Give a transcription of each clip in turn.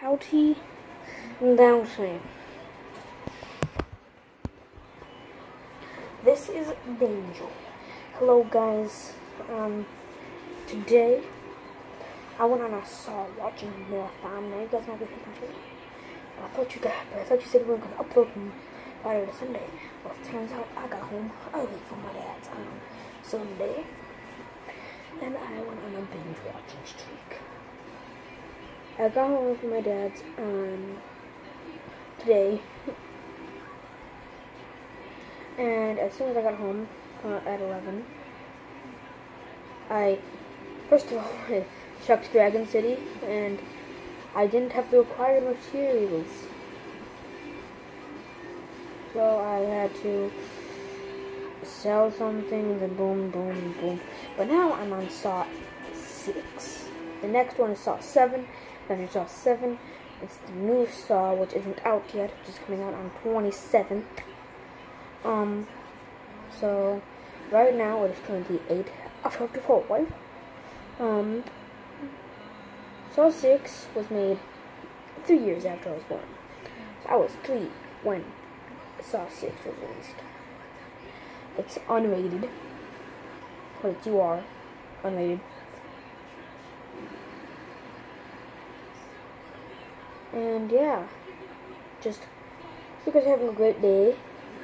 Howdy Downty. This is Danger. Hello guys. Today I went on a Saw watching marathon. Now you guys know what I thought you said we were gonna upload from Friday to Sunday. Well, it turns out I got home early from my dad's on Sunday, and I went on a binge watching streak. I got home from my dad's today, and as soon as I got home at 11, first of all, I checked Dragon City, and I didn't have the required materials, so I had to sell something, and then boom, boom, boom. But now I'm on Saw 6. The next one is Saw 7. Then Saw 7. It's the new Saw, which isn't out yet, which is coming out on 27th. So right now it is currently 8:54. Saw 6 was made 3 years after I was born. So I was 3 when Saw 6 was released. It's unrated. But you are unrated. And yeah, just you guys are having a great day.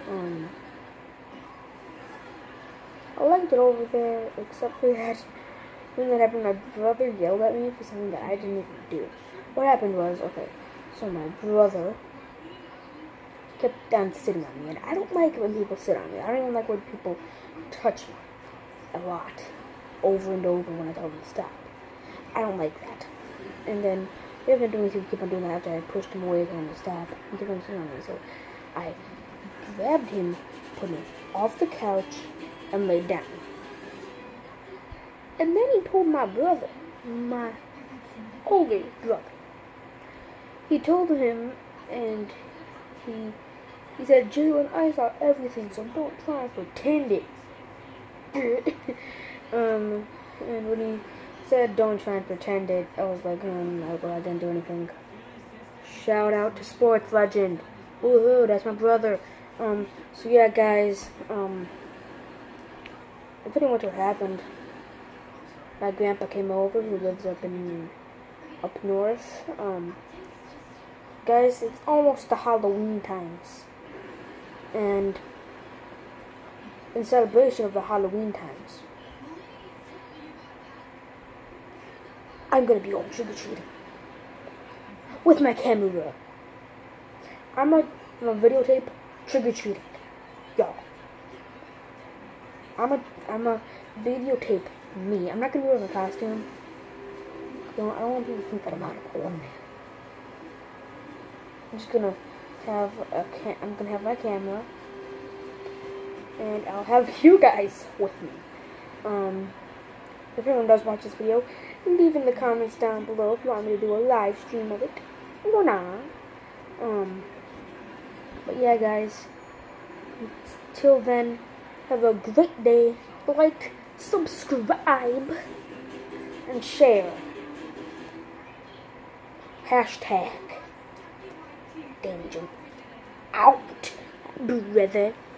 I liked it over there, except for that thing that happened. My brother yelled at me for something that I didn't even do. What happened was, okay, so my brother kept on sitting on me, and I don't like when people sit on me. I don't even like when people touch me a lot, over and over when I tell them to stop. I don't like that. And then he kept on doing that after I pushed him away from the stop. He kept on sitting on me, so I grabbed him, put him off the couch, and laid down. And then he told my brother, my older brother, he told him, and he said, "Jalen, I saw everything, so don't try and pretend it." And when he said don't try and pretend it, I was like, well, I didn't do anything. Shout out to Sports Legend. Woohoo, that's my brother. So yeah guys, pretty much what happened. My grandpa came over, who lives up north. Guys, it's almost the Halloween times. And in celebration of the Halloween times, I'm gonna be going trick-or-treating with my camera. I'm gonna videotape trick-or-treating, y'all. I'm a videotape me. I'm not gonna be wearing a costume. I don't want people to think that I'm not a cool man. I'm just gonna have I'm gonna have my camera, and I'll have you guys with me. If anyone does watch this video, leave in the comments down below if you want me to do a live stream of it or not. But yeah guys, till then, have a great day. Like, subscribe, and share. #Danger out, brother.